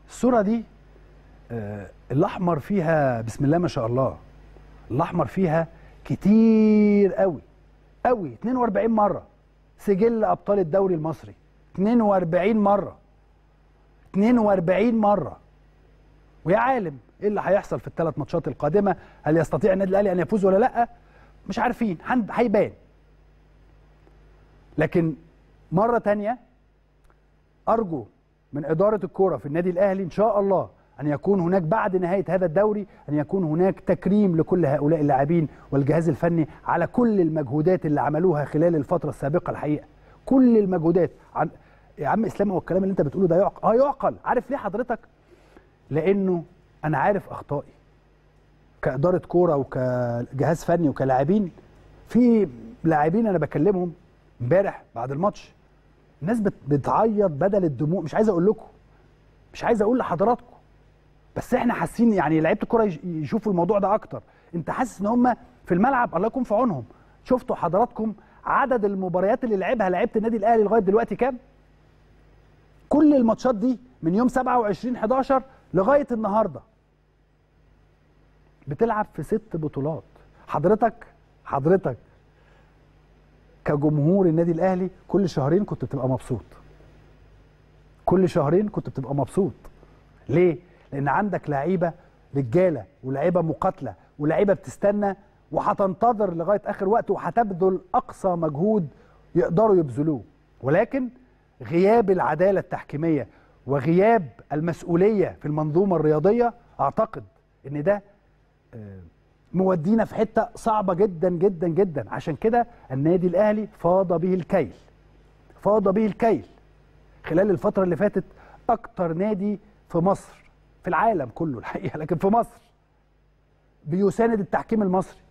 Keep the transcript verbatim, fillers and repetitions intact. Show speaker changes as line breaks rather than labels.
الصورة دي آه الأحمر فيها بسم الله ما شاء الله، الأحمر فيها كتير قوي قوي، اتنين وأربعين مرة سجل أبطال الدوري المصري، اتنين وأربعين مرة اتنين وأربعين مرة. ويا عالم ايه اللي هيحصل في الثلاث ماتشات القادمة، هل يستطيع النادي الأهلي أن يفوز ولا لأ؟ مش عارفين، هيبان. لكن مرة تانية أرجو من إدارة الكرة في النادي الأهلي إن شاء الله أن يكون هناك بعد نهاية هذا الدوري أن يكون هناك تكريم لكل هؤلاء اللاعبين والجهاز الفني على كل المجهودات اللي عملوها خلال الفترة السابقة. الحقيقة كل المجهودات عن... يا عم إسلام، هو الكلام اللي أنت بتقوله ده يعقل؟ آه يعقل. عارف ليه حضرتك؟ لأنه أنا عارف أخطائي كإدارة كورة وكجهاز فني وكلاعبين. في لاعبين أنا بكلمهم امبارح بعد الماتش، الناس بتعيط بدل الدموع. مش عايز أقول لكم، مش عايز أقول لحضراتكم، بس احنا حاسين يعني لعيبه الكوره يشوفوا الموضوع ده اكتر. انت حاسس ان هم في الملعب الله يكون في عونهم. شفتوا حضراتكم عدد المباريات اللي لعبها لعيبه النادي الاهلي لغايه دلوقتي كام؟ كل الماتشات دي من يوم سبعة وعشرين حداشر لغايه النهارده بتلعب في ست بطولات. حضرتك حضرتك كجمهور النادي الاهلي كل شهرين كنت بتبقى مبسوط، كل شهرين كنت بتبقى مبسوط. ليه؟ لأن عندك لعيبة رجالة ولاعيبة مقاتلة ولاعيبة بتستنى وهتنتظر لغاية آخر وقت وهتبذل أقصى مجهود يقدروا يبذلوه. ولكن غياب العدالة التحكيمية وغياب المسؤولية في المنظومة الرياضية أعتقد إن ده مودينا في حتة صعبة جدا جدا جدا. عشان كده النادي الأهلي فاض به الكيل، فاض به الكيل خلال الفترة اللي فاتت. أكتر نادي في مصر، في العالم كله الحقيقة، لكن في مصر بيساند التحكيم المصري.